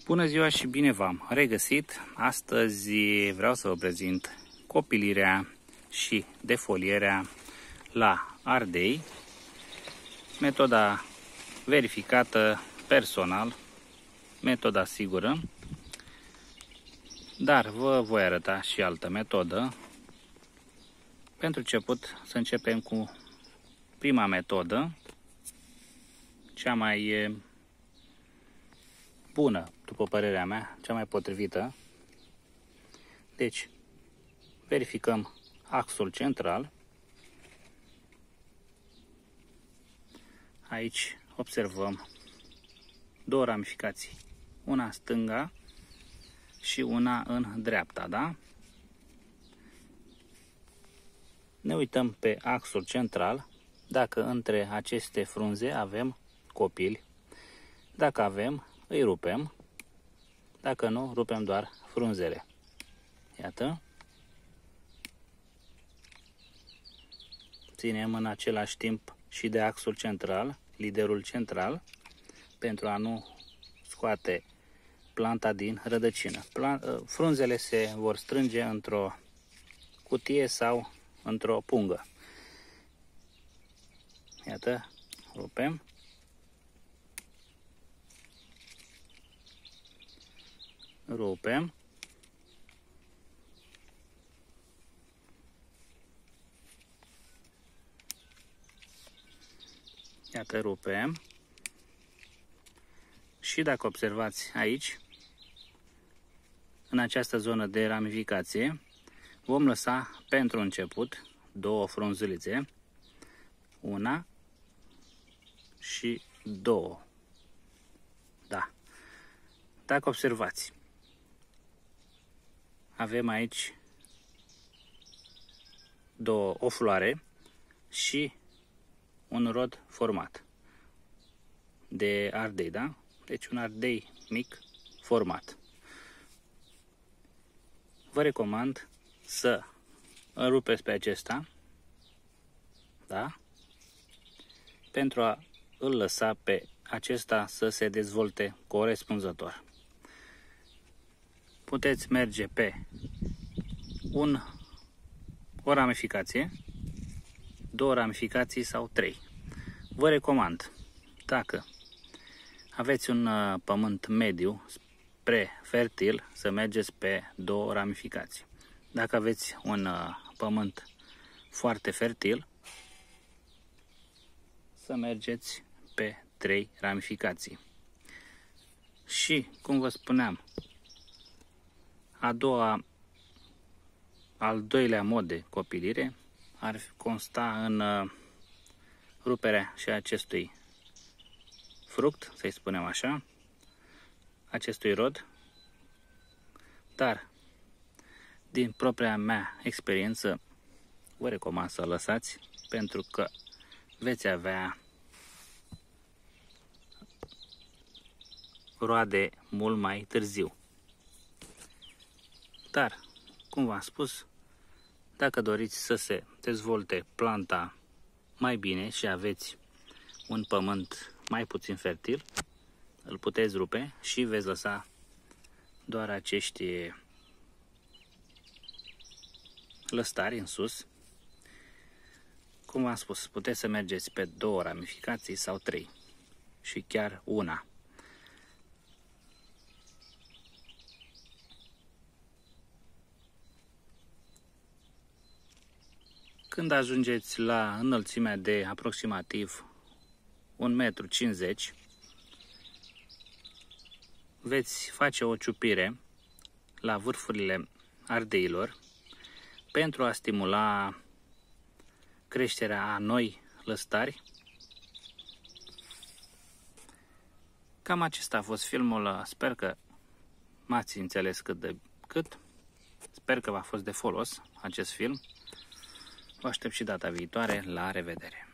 Bună ziua și bine v-am regăsit! Astăzi vreau să vă prezint copilirea și defolierea la ardei, metoda verificată personal, metoda sigură, dar vă voi arăta și altă metodă. Pentru început să începem cu prima metodă, cea mai bună, după părerea mea, cea mai potrivită. Deci, verificăm axul central. Aici observăm două ramificații, una în stânga și una în dreapta, da? Ne uităm pe axul central, dacă între aceste frunze avem copili. Dacă avem, îi rupem, dacă nu, rupem doar frunzele. Iată. Ținem în același timp și de axul central, liderul central, pentru a nu scoate planta din rădăcină. Frunzele se vor strânge într-o cutie sau într-o pungă. Iată, rupem. Rupem. Iată, rupem. Și dacă observați aici, în această zonă de ramificație, vom lăsa pentru început două frunzulițe, una și două. Da. Dacă observați, avem aici o floare și un rod format de ardei, da? Deci un ardei mic format. Vă recomand să îl rupeți pe acesta, da? Pentru a îl lăsa pe acesta să se dezvolte corespunzător. Puteți merge pe o ramificație, două ramificații sau trei. Vă recomand, dacă aveți un pământ mediu spre fertil, să mergeți pe două ramificații. Dacă aveți un pământ foarte fertil, să mergeți pe 3 ramificații. Și, cum vă spuneam, al doilea mod de copilire ar consta în ruperea și acestui fruct, să-i spunem așa, acestui rod, dar din propria mea experiență vă recomand să lăsați, pentru că veți avea roade mult mai târziu. Dar, cum v-am spus, dacă doriți să se dezvolte planta mai bine și aveți un pământ mai puțin fertil, îl puteți rupe și veți lăsa doar acești lăstari în sus. Cum v-am spus, puteți să mergeți pe două ramificații sau trei și chiar una. Când ajungeți la înălțimea de aproximativ 1,50 m, veți face o ciupire la vârfurile ardeilor pentru a stimula creșterea a noi lăstari. Cam acesta a fost filmul, sper că m-ați înțeles cât de cât. Sper că v-a fost de folos acest film. Vă aștept și data viitoare. La revedere!